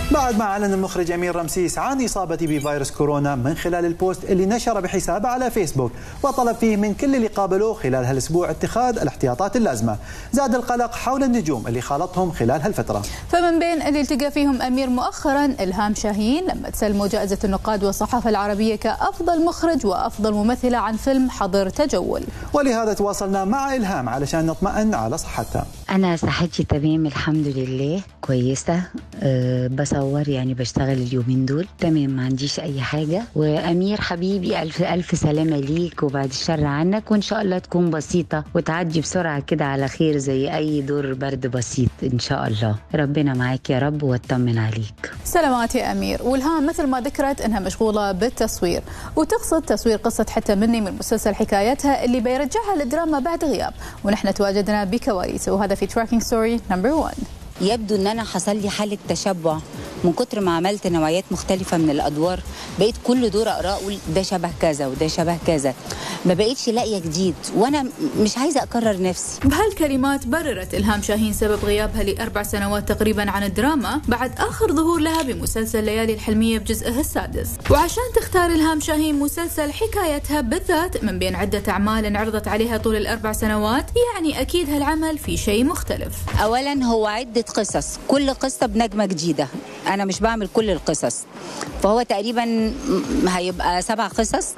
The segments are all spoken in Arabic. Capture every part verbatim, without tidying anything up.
بعد ما أعلن المخرج أمير رمسيس عن إصابته بفيروس كورونا من خلال البوست اللي نشره بحسابه على فيسبوك، وطلب فيه من كل اللي قابلوه خلال هالأسبوع اتخاذ الاحتياطات اللازمة. زاد القلق حول النجوم اللي خالطهم خلال هالفترة. فمن بين اللي التقى فيهم أمير مؤخرا إلهام شاهين لما تسلموا جائزة النقاد والصحافة العربية كأفضل مخرج وأفضل ممثلة عن فيلم حظر تجول. ولهذا تواصلنا مع إلهام علشان نطمئن على صحتها. أنا صحتي تمام الحمد لله، كويسة. أه بصور يعني بشتغل اليومين دول تمام، ما عنديش أي حاجة. وأمير حبيبي ألف ألف سلامة ليك وبعد الشر عنك، وإن شاء الله تكون بسيطة وتعدي بسرعة كده على خير زي أي دور برد بسيط إن شاء الله. ربنا معاك يا رب واطمن عليك. سلامات يا أمير. والهام مثل ما ذكرت أنها مشغولة بالتصوير، وتقصد تصوير قصة حتى مني من مسلسل حكايتها اللي بيرجعها للدراما بعد غياب، ونحن تواجدنا بكواليسه، وهذا في تراكينج ستوري نمبر واحد. يبدو ان انا حصل لي حاله تشبع من كتر ما عملت نوعيات مختلفه من الادوار، بقيت كل دور اقرا اقول ده شبه كذا وده شبه كذا، ما بقيتش لاقيه جديد وانا مش عايزه اكرر نفسي. بهالكلمات بررت إلهام شاهين سبب غيابها لاربع سنوات تقريبا عن الدراما بعد اخر ظهور لها بمسلسل ليالي الحلميه بجزئها السادس. وعشان تختار إلهام شاهين مسلسل حكايتها بالذات من بين عده اعمال انعرضت عليها طول الاربع سنوات، يعني اكيد هالعمل في شيء مختلف. اولا هو عده قصص، كل قصه بنجمه جديده، انا مش بعمل كل القصص، فهو تقريبا هيبقى سبع قصص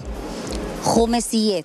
خماسيات.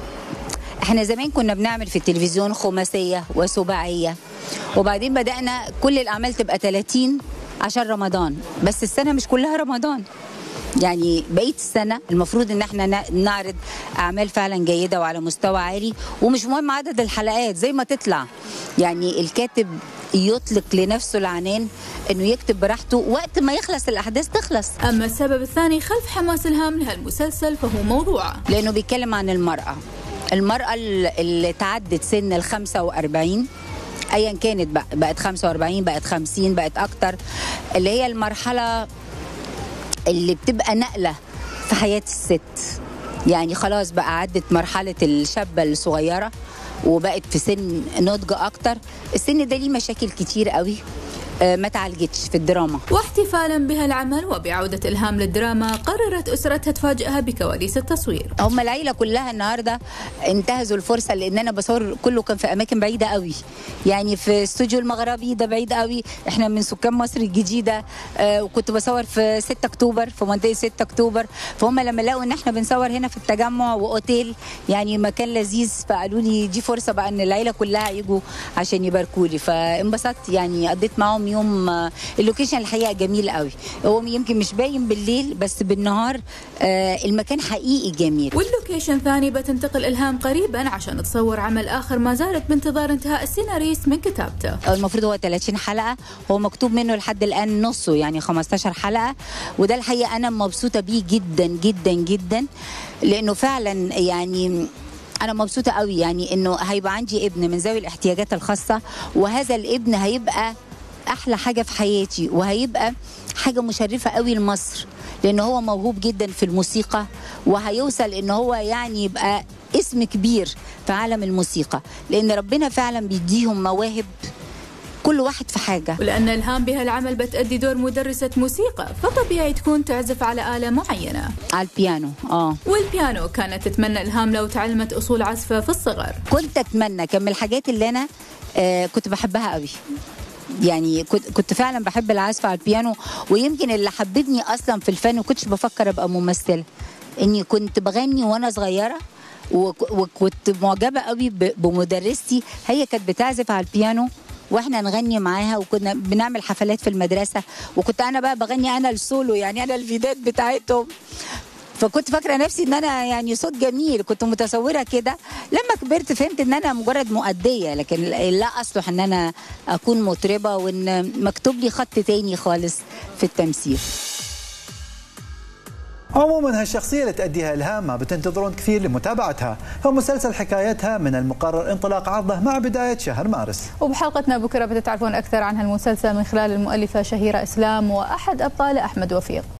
احنا زمان كنا بنعمل في التلفزيون خماسيه وسباعيه، وبعدين بدأنا كل الاعمال تبقى ثلاثين عشان رمضان، بس السنه مش كلها رمضان، يعني بقيه السنه المفروض ان احنا نعرض اعمال فعلا جيده وعلى مستوى عالي، ومش مهم عدد الحلقات زي ما تطلع، يعني الكاتب يطلق لنفسه العنان انه يكتب براحته، وقت ما يخلص الاحداث تخلص. اما السبب الثاني خلف حماس إلهام لهالمسلسل فهو موضوعه، لانه بيتكلم عن المراه المراه اللي تعدت سن ال خمسة وأربعين، ايا كانت بقى، بقت خمسة وأربعين بقت خمسين بقت اكتر، اللي هي المرحله اللي بتبقى نقله في حياه الست، يعني خلاص بقى عدت مرحله الشابه الصغيره وبقت في سن نضج اكتر. السن ده ليه مشاكل كتير قوي ما اتعالجتش في الدراما. واحتفالا بهالعمل وبعودة إلهام للدراما قررت أسرتها تفاجئها بكواليس التصوير. هم العيلة كلها النهاردة انتهزوا الفرصة، لأن أنا بصور كله كان في أماكن بعيدة قوي، يعني في استوديو المغربي ده بعيد قوي، احنا من سكان مصر الجديدة، آه وكنت بصور في ستة أكتوبر في منطقة ستة أكتوبر، فهم لما لقوا ان احنا بنصور هنا في التجمع وأوتيل يعني مكان لذيذ، فقالوا لي دي فرصة بقى ان العيلة كلها يجوا عشان يباركوا لي، فانبسطت يعني قضيت معاهم يوم. اللوكيشن الحقيقه جميل قوي، هو يمكن مش باين بالليل بس بالنهار آه المكان حقيقي جميل. واللوكيشن ثاني بتنتقل إلهام قريبا عشان تصور عمل اخر ما زالت بانتظار انتهاء السيناريست من كتابته. المفروض هو ثلاثين حلقه، هو مكتوب منه لحد الان نصه يعني خمستاشر حلقه، وده الحقيقه انا مبسوطه بيه جدا جدا جدا، لانه فعلا يعني أنا مبسوطة قوي، يعني إنه هيبقى عندي ابن من ذوي الاحتياجات الخاصة، وهذا الابن هيبقى أحلى حاجة في حياتي، وهيبقى حاجة مشرفة قوي لمصر، لأنه هو موهوب جدا في الموسيقى، وهيوصل إنه هو يعني يبقى اسم كبير في عالم الموسيقى، لأن ربنا فعلا بيديهم مواهب كل واحد في حاجة. ولأن إلهام بهالعمل بتأدي دور مدرسة موسيقى، فطبيعي تكون تعزف على آلة معينة. على البيانو. آه والبيانو كانت تتمنى إلهام لو تعلمت أصول عزفه في الصغر. كنت أتمنى، كان من الحاجات اللي أنا آه كنت بحبها قوي، يعني كنت كنت فعلا بحب العزف على البيانو، ويمكن اللي حببني اصلا في الفن وكنتش بفكر ابقى ممثله، اني كنت بغني وانا صغيره، وكنت معجبه قوي بمدرستي، هي كانت بتعزف على البيانو واحنا نغني معاها، وكنا بنعمل حفلات في المدرسه، وكنت انا بقى بغني انا السولو، يعني انا الفيدات بتاعتهم، فكنت فاكره نفسي ان انا يعني صوت جميل، كنت متصوره كده. لما كبرت فهمت ان انا مجرد مؤديه، لكن لا اصلح ان انا اكون مطربه، وان مكتوب لي خط تاني خالص في التمثيل. عموما هالشخصية اللي تأديها إلهام ما بتنتظرون كثير لمتابعتها، فمسلسل حكايتها من المقرر انطلاق عرضه مع بداية شهر مارس. وبحلقتنا بكرة بتتعرفون أكثر عن هالمسلسل من خلال المؤلفة شهيرة إسلام وأحد أبطاله أحمد وفيق.